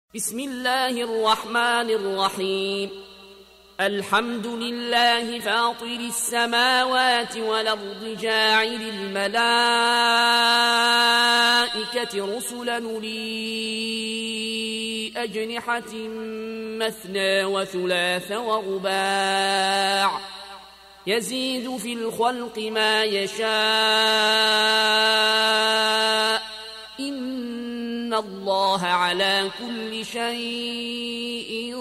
بسم الله الرحمن الرحيم. الحمد لله فاطر السماوات والأرض جاعل الملائكة رسلا أولي أجنحة مثنى وثلاث ورباع يزيد في الخلق ما يشاء إن الله على كل شيء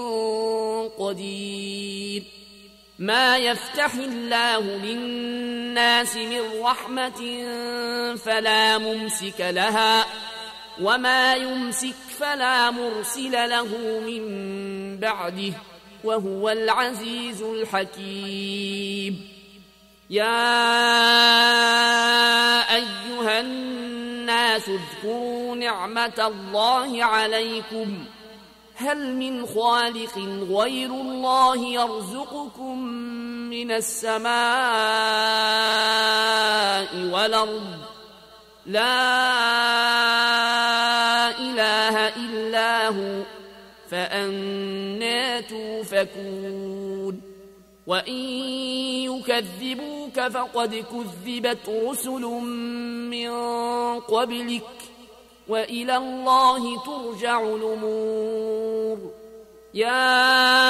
قدير. ما يفتح الله للناس من رحمة فلا ممسك لها وما يمسك فلا مرسل له من بعده وهو العزيز الحكيم. يا أيها الناس اذكروا نعمة الله عليكم هل من خالق غير الله يرزقكم من السماء والأرض لا إله إلا هو فأنى توفكون. وإن يكذبوك فقد كذبت رسل من قبلك وإلى الله ترجع الأمور. يا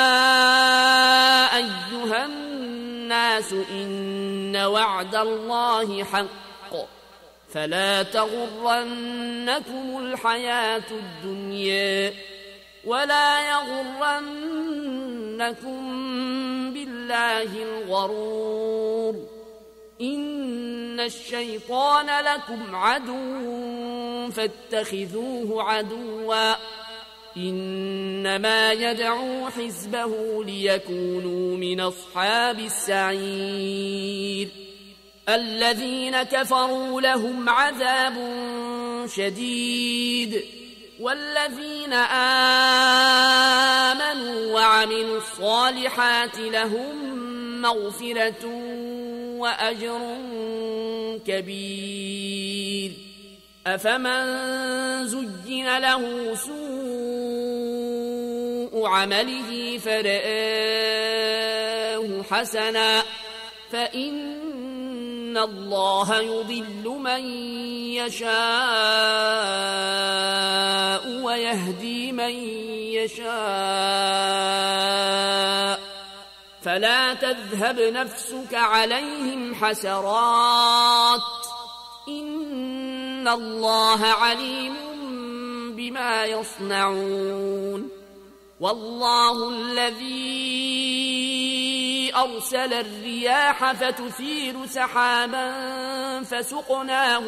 أيها الناس إن وعد الله حق فلا تغرنكم الحياة الدنيا ولا يغرنكم بالله الغرور. إن الشيطان لكم عدو فاتخذوه عدوا إنما يدعو حزبه ليكونوا من أصحاب السعير. الذين كفروا لهم عذاب شديد والذين آمنوا وعملوا الصالحات لهم مغفرة وأجر كبير. أفمن زين له سوء عمله فرآه حسنا فإن الله يضل من يشاء ويهدي من يشاء فلا تذهب نفسك عليهم حسرات إن الله عليم بما يصنعون. والله الذي أرسل الرياح فتثير سحابا فسقناه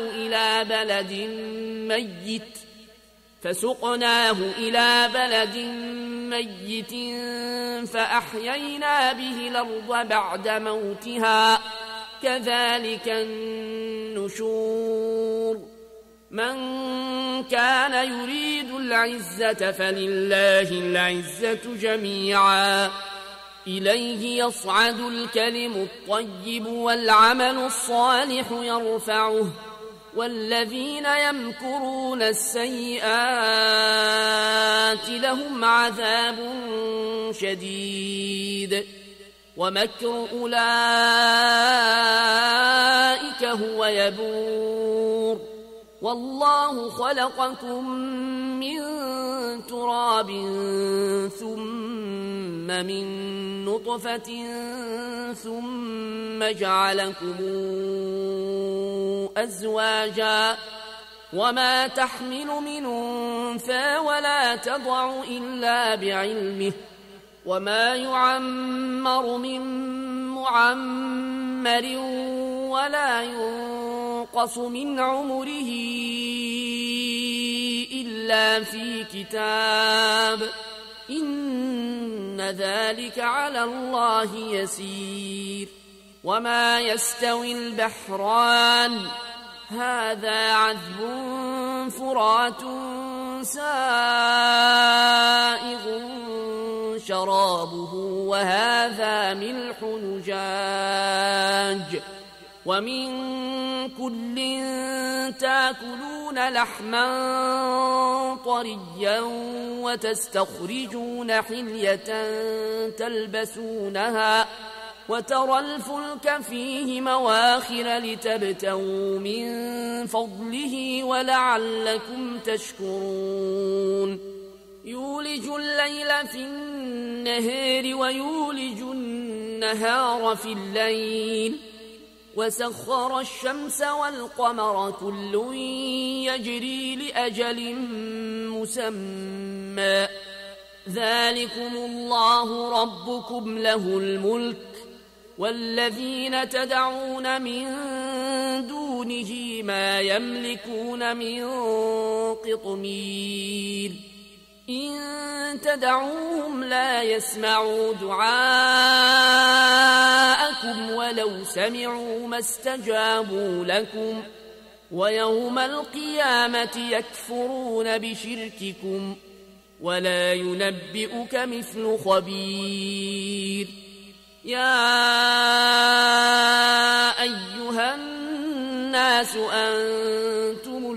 إلى بلد ميت فأحيينا به الأرض بعد موتها كذلك النشور. من كان يريد العزة فلله العزة جميعا إليه يصعد الكلم الطيب والعمل الصالح يرفعه والذين يمكرون السيئات لهم عذاب شديد ومكر أولئك هو يبور. والله خلقكم من تراب ثم من نطفة ثم جعلكم أزواجا وما تحمل من أنثى ولا تضع إلا بعلمه وما يعمر من معمر ولا ينقص من عمره إلا في كتاب إن ذلك على الله يسير. وما يستوي البحران هذا عذب فرات سائغ شرابه وهذا ملح نجاج ومن كل تاكلون تأكلون لحما طريا وتستخرجون حلية تلبسونها وترى الفلك فيه مواخر لتبتغوا من فضله ولعلكم تشكرون يولج الليل في النهار ويولج النهار في الليل وسخر الشمس والقمر كل يجري لأجل مسمى ذلكم الله ربكم له الملك والذين تدعون من دونه ما يملكون من قطمير إن تدعوهم لا يسمعوا دعاءكم ولو سمعوا ما استجابوا لكم ويوم القيامة يكفرون بشرككم ولا ينبئك مثل خبير يا أيها الناس أنتم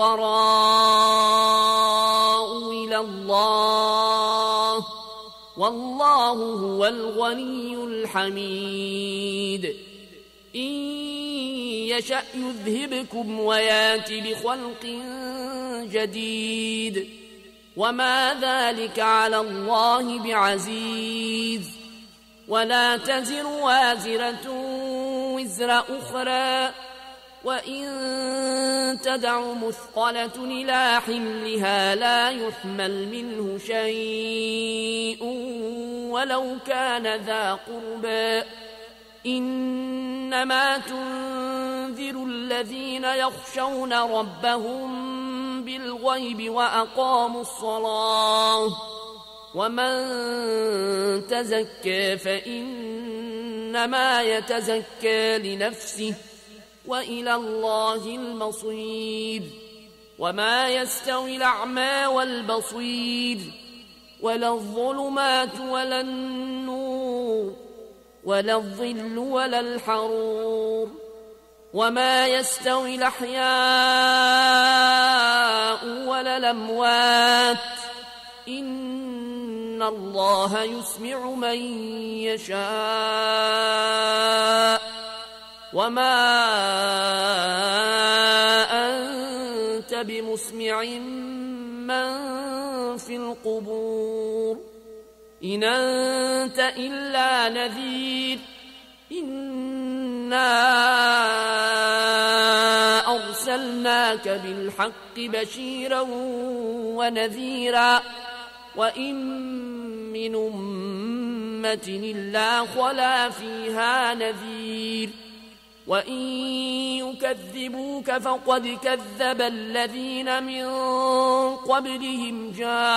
الفقراء إلى الله والله هو الغني الحميد إن يشأ يذهبكم ويات بخلق جديد وما ذلك على الله بعزيز ولا تزر وازرة وزر أخرى وإن تدع مثقلة إلى حملها لا يحمل منه شيء ولو كان ذا قربى إنما تنذر الذين يخشون ربهم بالغيب وأقاموا الصلاة ومن تزكى فإنما يتزكى لنفسه وإلى الله المصير وما يستوي الأعمى والبصير ولا الظلمات ولا النور ولا الظل ولا الحرور وما يستوي الأحياء ولا الأموات إن الله يسمع من يشاء وما أنت بمسمع من في القبور إن أنت إلا نذير إنا أرسلناك بالحق بشيرا ونذيرا وإن من أمة إلا خلا فيها نذير وإن يكذبوك فقد كذب الذين من قبلهم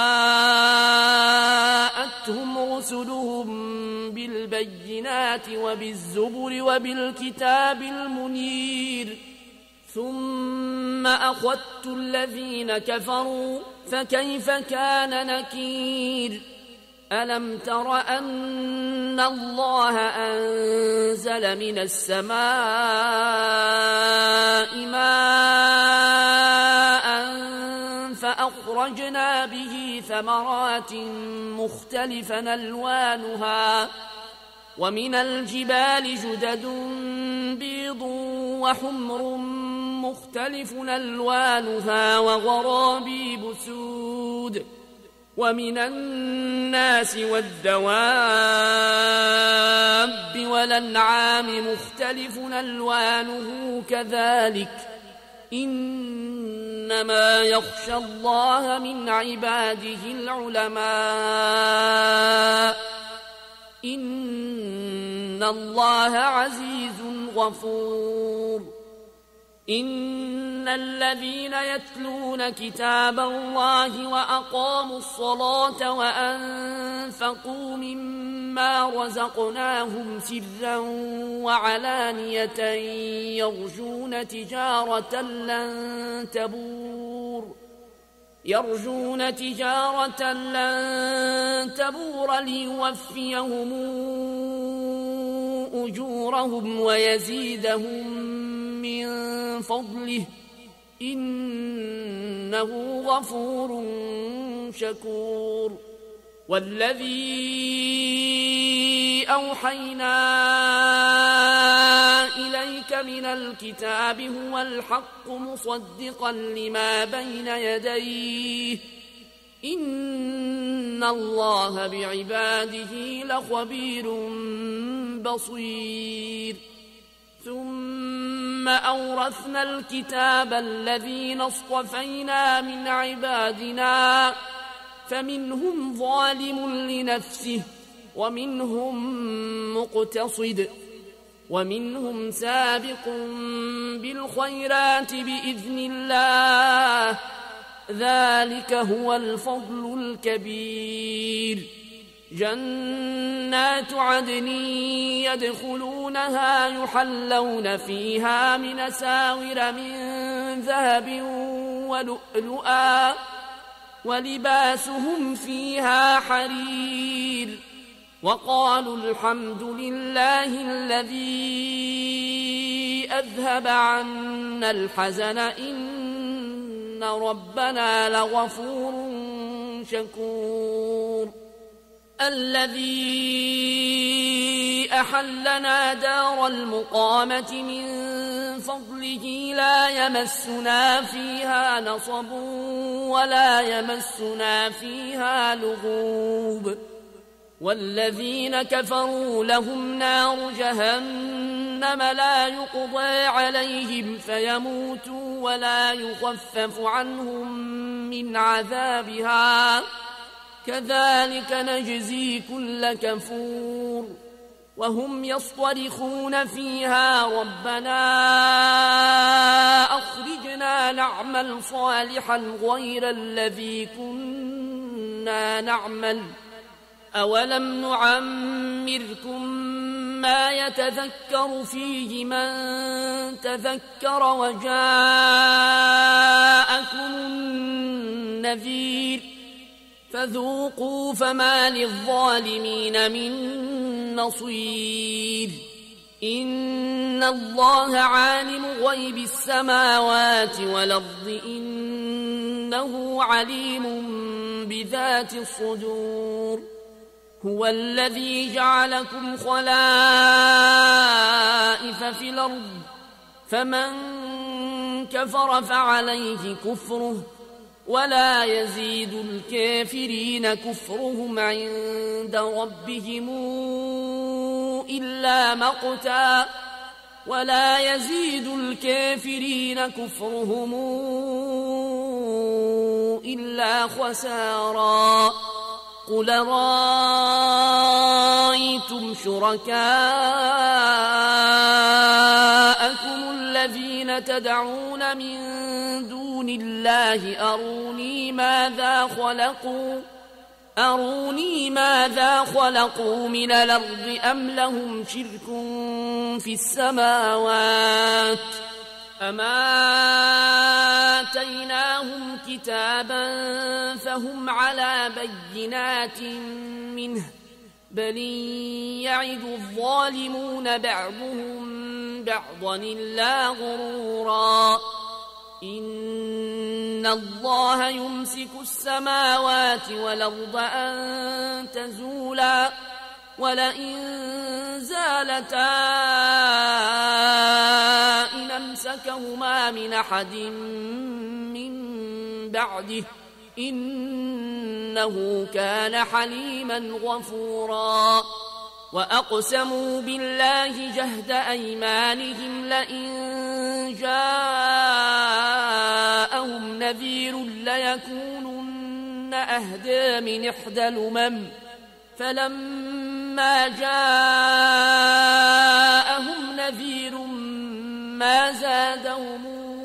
جاءتهم رسلهم بالبينات وبالزبر وبالكتاب المنير ثم أخذت الذين كفروا فكيف كان نكير ألم تر أن الله أنزل من السماء ماء فأخرجنا به ثمرات مختلفا ألوانها ومن الجبال جدد بيض وحمر مختلف ألوانها وغرابيب سود ومن الناس والدواب والأنعام مختلف ألوانه كذلك إنما يخشى الله من عباده العلماء إن الله عزيز غفور إن الذين يتلون كتاب الله وأقاموا الصلاة وأنفقوا مما رزقناهم سرا وعلانية يرجون تجارة لن تبور ليوفيهم أجورهم ويزيدهم من فضله إنه غفور شكور والذي أوحينا إليك من الكتاب هو الحق مصدقا لما بين يديه إن الله بعباده لخبير بصير ثم أورثنا الكتاب الذين اصطفينا من عبادنا فمنهم ظالم لنفسه ومنهم مقتصد ومنهم سابق بالخيرات بإذن الله ذلك هو الفضل الكبير جنات عدن يدخلونها يحلون فيها من أساور من ذهب ولؤلؤا ولباسهم فيها حرير وقالوا الحمد لله الذي أذهب عنا الحزن إن ربنا لغفور شكور الذي أحلنا دار المقامة من فضله لا يمسنا فيها نصب ولا يمسنا فيها لغوب والذين كفروا لهم نار جهنم لا يقضى عليهم فيموتوا ولا يخفف عنهم من عذابها كذلك نجزي كل كفور وهم يصطرخون فيها ربنا أخرجنا نعمل صالحا غير الذي كنا نعمل أولم نعمركم ما يتذكر فيه من تذكر وجاءكم النذير فذوقوا فما للظالمين من نصير إن الله عالم غيب السماوات والأرض إنه عليم بذات الصدور هو الذي جعلكم خلائف في الأرض فمن كفر فعليه كفره ولا يزيد الكافرين كفرهم عند ربهم إلا مقتا ولا يزيد الكافرين كفرهم إلا خسارا قل رأيتم شركاءكم الذين تدعون من دون الله أروني ماذا خلقوا من الأرض أم لهم شرك في السماوات أما آتيناهم كتابا فهم على بينات منه بل يعد الظالمون بعضهم بعضا إلا غرورا إن الله يمسك السماوات والأرض أن تزولا ولئن زالتا إن أمسكهما من أحد من بعده إنه كان حليما غفورا وأقسموا بالله جهد أيمانهم لئن جاءهم نذير ليكونن أهدى من إحدى الأمم فلما جاءهم نذير ما زادهم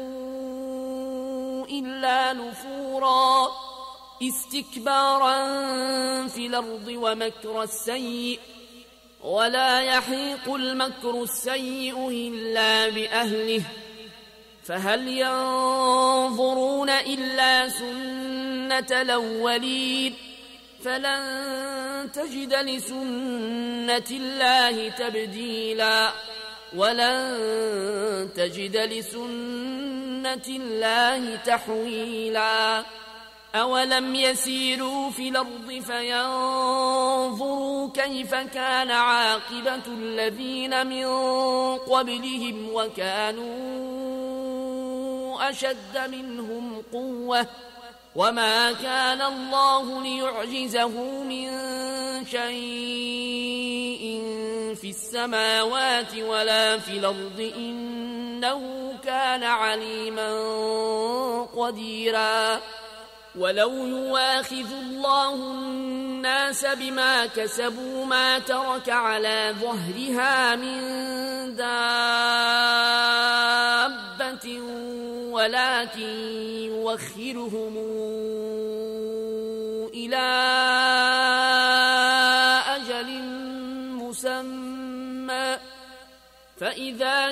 إلا نفورا استكبارا في الأرض ومكر السيء ولا يحيق المكر السيء إلا بأهله فهل ينظرون إلا سنة الأولين فلن تجد لسنة الله تبديلا ولن تجد لسنة سنة الله تحويلا أولم يسيروا في الأرض فينظروا كيف كان عاقبة الذين من قبلهم وكانوا أشد منهم قوة وما كان الله ليعجزه من شيء في السماوات ولا في الأرض إنه كان عليما قديرا ولو يواخذ الله الناس بما كسبوا ما ترك على ظهرها من دابة ولكن يوخرهم إلى أجل مسمى فإذا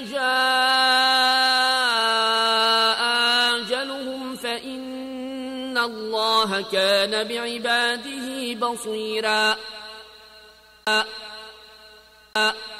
جاء أجلهم فإن الله كان بعباده بصيرا